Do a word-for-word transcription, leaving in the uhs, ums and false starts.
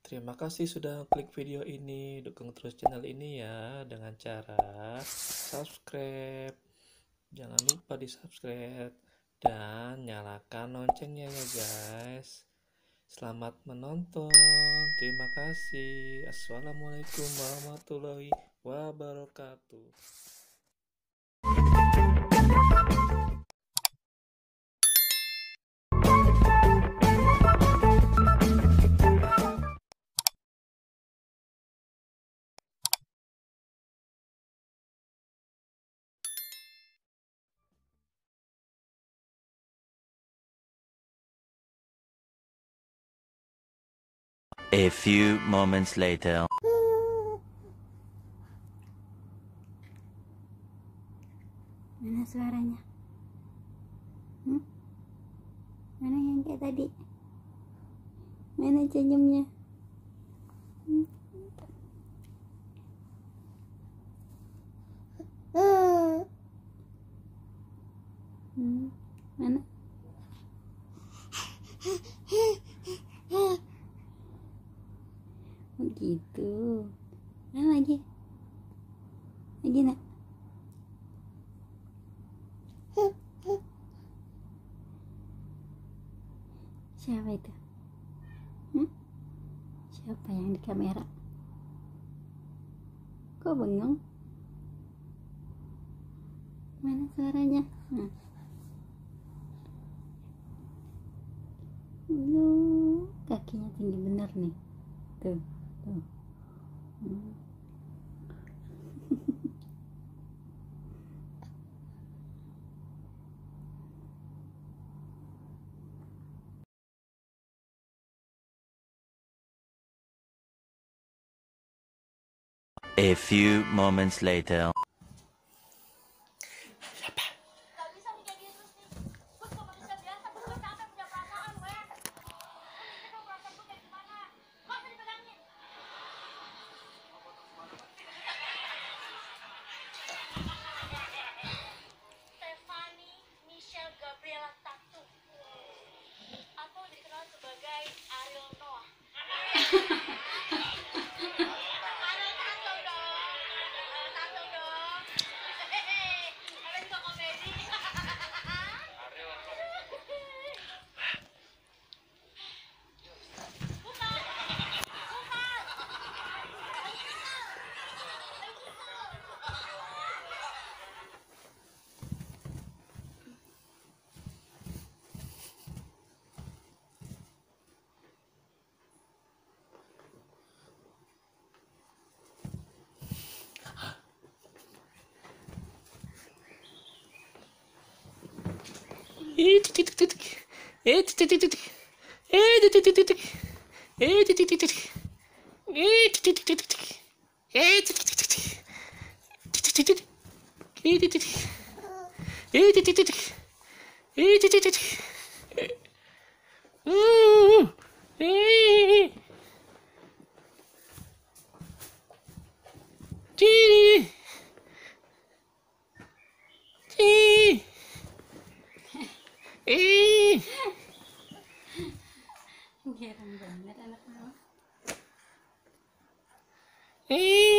Terima kasih sudah klik video ini. Dukung terus channel ini ya dengan cara subscribe. Jangan lupa di subscribe dan nyalakan loncengnya ya guys. Selamat menonton. Terima kasih. Assalamualaikum warahmatullahi wabarakatuh. A few moments later. Mana suaranya? Hmm? Mana yang kayak tadi? Mana senyumnya? Hmm? Hmm? Mana? Oh gitu. Mana lagi? Lagi nak? Siapa itu? Hmm? Siapa yang di kamera? Kok bengong? Mana suaranya? Nah. Lu kakinya tinggi bener nih. Tuh, tuh. Hmm. A few moments later. Stephanie Michelle Gabriela Tatu atau dikenal sebagai Ariel Noah. Ariel Tatu dong, Ariel Tatu dong. Hehehe, kalian suka komedi? Bukan, bukan. Eh, titik titik. Eh, titik titik. Eh, titik titik. Eh, titik titik. Eh, titik titik. Eh, titik titik. Titik titik. Eh, titik titik. Eh, titik titik. Eh, titik titik. Uh. Eh. Titik. Titik. Eh. Jarang banget anak mama. Eh.